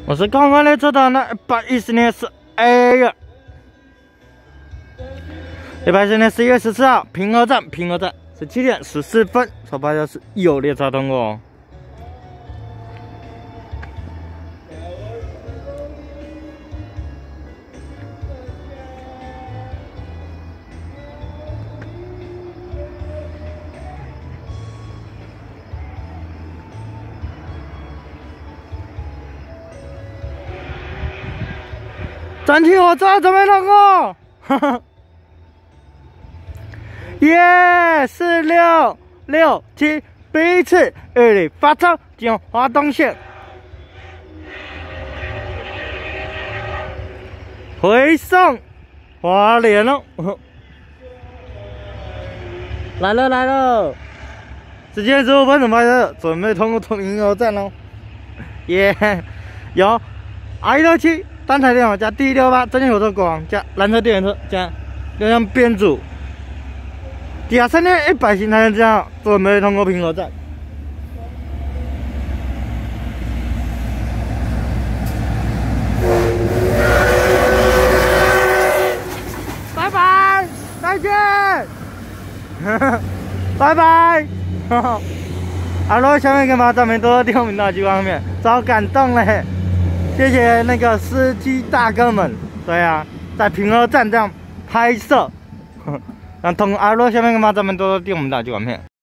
我是刚刚列车的那110年10A 月，110年11月14号，平和站17点14分，首发就是有列车通过哦。 整体火车准备通过，哈哈，耶！4667B次日里发车进入华东线，回送花莲喽！来了，时间15分钟8准备通过平和站喽，耶！有I67。 单台电网加D68真线火车国王加蓝车电源车加流量编组，底下3100型台这样准备通过平和站。拜拜，再见，拜拜。Hello， 下面干嘛？咱们多听我们大局方面，超感动嘞！ 谢谢那个司机大哥们，对啊，在平和站这样拍摄，让通阿罗下面干嘛？咱们多订我们大剧短片。